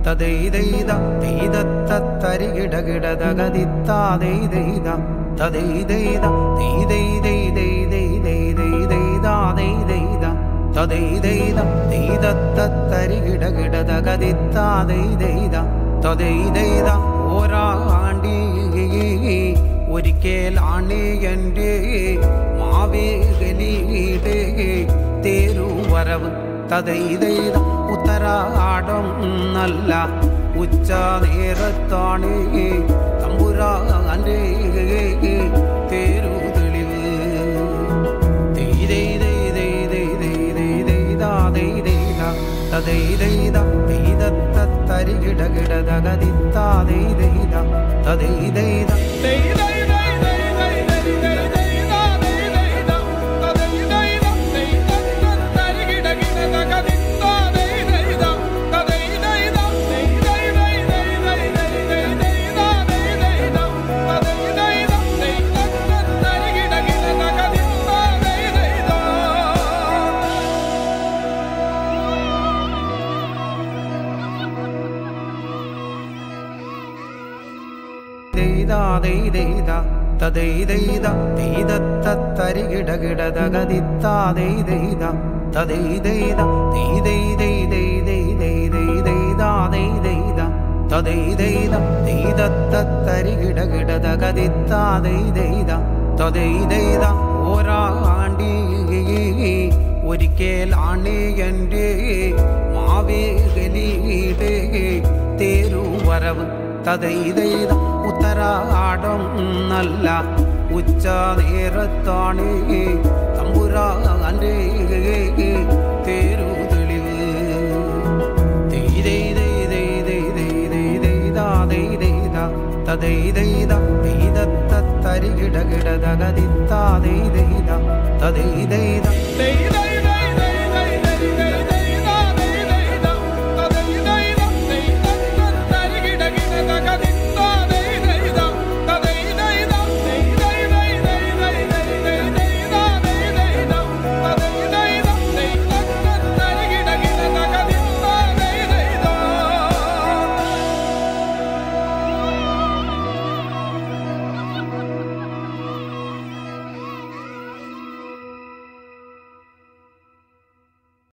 തദൈദൈദ ദൈദത്തരികിടകിടതകദിത്താദൈദൈദ തദൈദൈദ ദൈദൈദൈദൈദൈദൈദൈദൈദൈദൈദ തദൈദൈദ ദൈദത്തരികിടകിടതകദിത്താദൈദൈദ തദൈദൈദ ഓരാണ്ടി ഒരിക്കലാണ് എൻ്റെ മാവേലിയുടെ തേരുവരവ് തദൈദൈദ ഉത്തരാടം നല്ല ഉച്ച നേരത്താണ് തമ്പുരാന്റെ തേരു തെളിവ് തദൈദൈദ ദൈദത്തരികിടകിടതകദിത്താദൈദൈദ തദൈദൈദ തദൈദൈദ ദൈദത്തരികിടകിടതകദിത്താദൈദൈദ തദൈദൈദ ദൈദൈദൈദൈദൈദൈദൈദൈദൈദൈദൈദ തദൈദൈദ ദൈദത്തരികിടകിടതകദിത്താദൈദൈദ തദൈദൈദ ഓരാണ്ടി ഒരിക്കലാണ് എൻ്റെ മാവേലിയുടെ തേരുവരവ് തദൈദൈദ ഉത്തരാടം നല്ല ഉച്ച നേരത്താണ് തമ്പുരാന്റെ തേരു തെളിവ് തദൈദൈദ ദൈദത്തരികിടകിടതകദിത്താദൈദൈദ തദൈദൈദ